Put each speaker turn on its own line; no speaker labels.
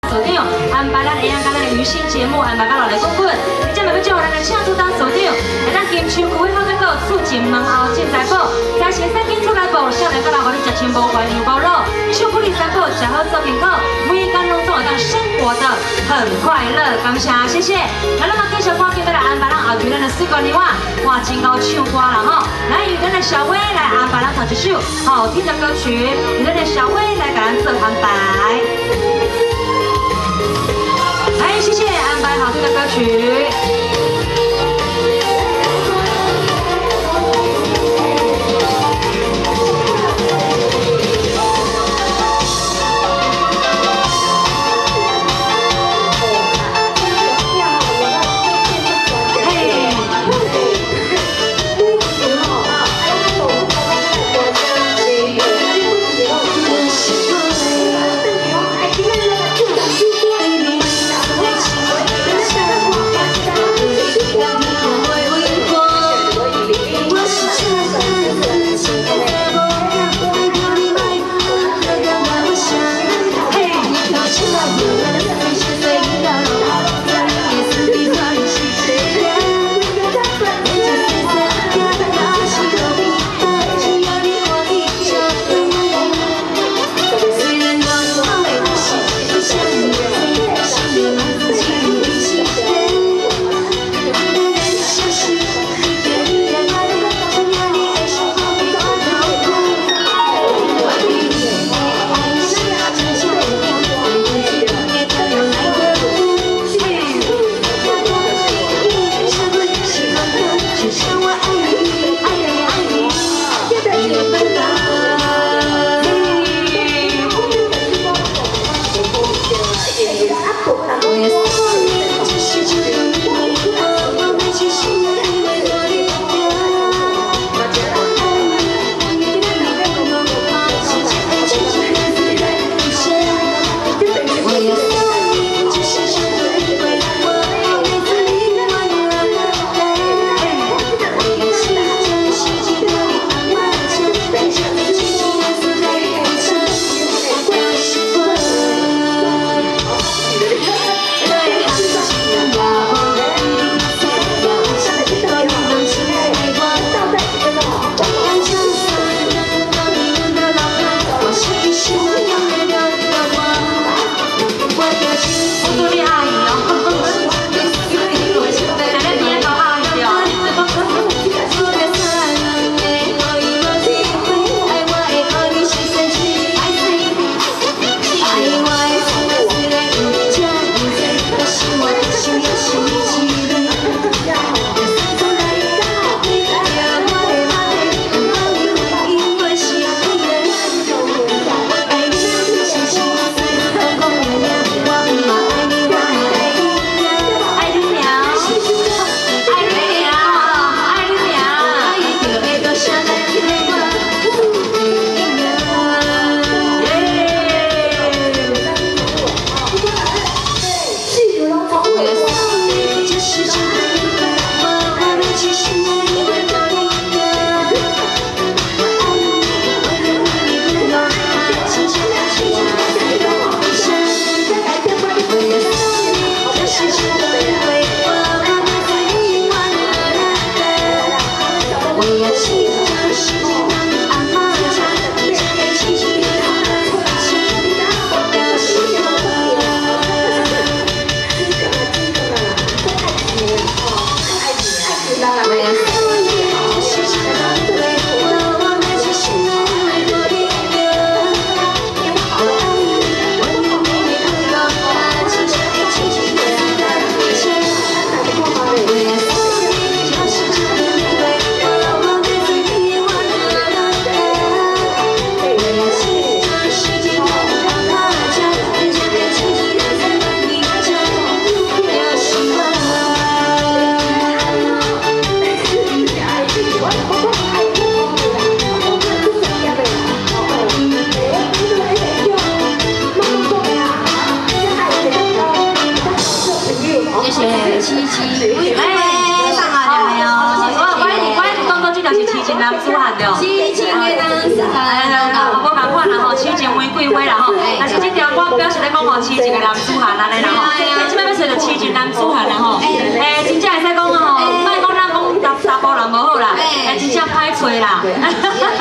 组长安排咱会用甲咱的娱新节目安排到落来滚滚，而且嘛要祝福咱的庆祝当组长，会当金秋区好结果，厝前门后进财宝，财神三金出来宝，少年到老互你食清无怪又无老，祝福你三宝食好做健康，每天拢总会当生活的很快乐，感谢谢谢。那咱嘛继续赶紧再来安排咱后期咱的四个年哇，哇真够唱歌啦吼，来由咱的小薇来安排咱唱一首好听的歌曲，由咱的小薇来给咱做安排。来，谢谢安排好听的歌曲。
无共款啦吼，手前玫瑰花啦吼，但是这条我表示咧讲，
讲吼，饲一个男子汉安尼啦吼，即摆要找着饲一个男子汉啦吼，真正会使讲吼，莫讲咱讲查甫人无好啦，真正歹找啦。